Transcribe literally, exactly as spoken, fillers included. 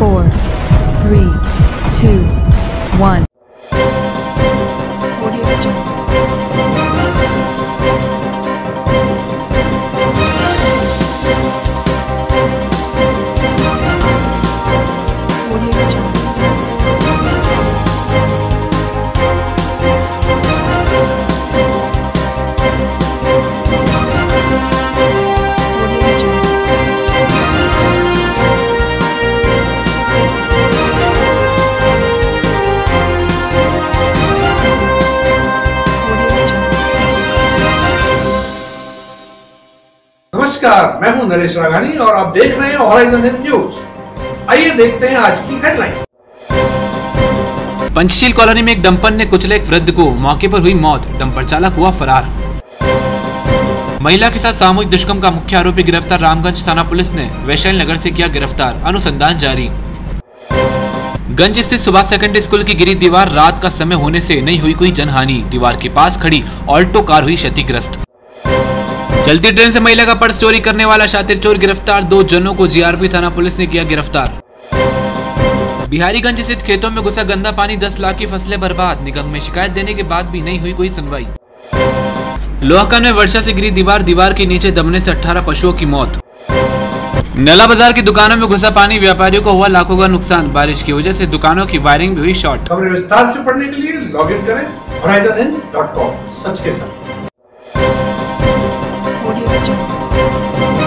four, three, two, one. नमस्कार, मैं हूं नरेश राघानी और आप देख रहे हैं हॉराइजन न्यूज। आइए देखते हैं आज की हेडलाइन। पंचशील कॉलोनी में एक डंपर ने कुचले एक वृद्ध को, मौके पर हुई मौत, डंपर चालक हुआ फरार। महिला के साथ सामूहिक दुष्कर्म का मुख्य आरोपी गिरफ्तार, रामगंज थाना पुलिस ने वैशाली नगर से किया गिरफ्तार, अनुसंधान जारी। गंज स्थित सुभाष सेकेंडरी स्कूल की गिरी दीवार, रात का समय होने से नहीं हुई कोई जनहानि, दीवार के पास खड़ी ऑल्टो कार हुई क्षतिग्रस्त। चलती ट्रेन से महिला का पर्स चोरी करने वाला शातिर चोर गिरफ्तार, दो जनों को जीआरपी थाना पुलिस ने किया गिरफ्तार। बिहारीगंज स्थित खेतों में घुसा गंदा पानी, दस लाख की फसलें बर्बाद, निगम में शिकायत देने के बाद भी नहीं हुई कोई सुनवाई। लोहकान में वर्षा से गिरी दीवार, दीवार के नीचे दबने से अठारह पशुओं की मौत। नला बाजार की दुकानों में घुसा पानी, व्यापारियों को हुआ लाखों का नुकसान, बारिश की वजह से दुकानों की वायरिंग भी हुई शॉर्ट। खबरें विस्तार से पढ़ने के लिए लॉग इन करें हॉराइजन इन डॉट कॉम, सच के साथ।